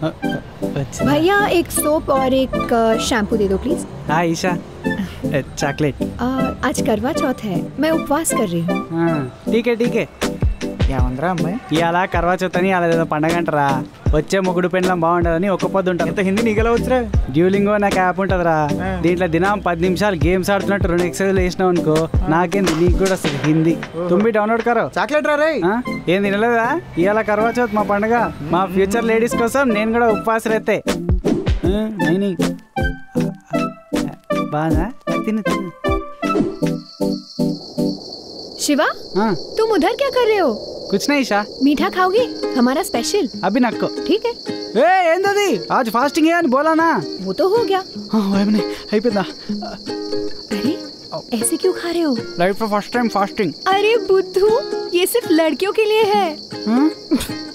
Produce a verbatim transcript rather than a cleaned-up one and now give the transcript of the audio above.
भैया एक सोप और एक शैम्पू दे दो प्लीज। हाँ ईशा, चॉकलेट। आज करवा चौथ है, मैं उपवास कर रही हूँ। ठीक है ठीक है। ఏమందరా అమ్మాయి ఇవాళ కర్వా చౌత్ అని అలా పండగ అంటారా, వచ్చే మొగుడు పెండ్లం బాగుంటుందని ఒక్క పొద్దు ఉంటారు. ఎంత హిందీ నీకెలా వచ్చరా? డ్యూలింగో నాకు యాప్ ఉంటుందిరా, దీంట్లో దినం పది నిమిషాలు గేమ్స్ ఆడుతున్నట్టు రెండు ఎక్సర్సైజ్ వేసినావు అనుకో, నాకేంది నీకు కూడా వస్తుంది హిందీ. తుమ్మి డౌన్లోడ్ కరో. చాక్లెట్ రా రే. ఏం తినలేదా? ఇవాళ కర్వా చౌత్ మా పండుగ, మా ఫ్యూచర్ లేడీస్ కోసం నేను కూడా ఉపవాసం రైతే. బాగా తిను తిను. शिवा, हाँ तुम उधर क्या कर रहे हो? कुछ नहीं ईशा। मीठा खाओगे? हमारा स्पेशल। अभी नक्को। ठीक है। ए ఏందది आज फास्टिंग है అని बोला ना? वो तो हो गया। हाँ वही అయిపోయిందా? अरे ऐसे क्यों खा रहे हो? लाइफ में फर्स्ट टाइम फास्टिंग। अरे बुद्धू, ये सिर्फ लड़कियों के लिए है। हाँ?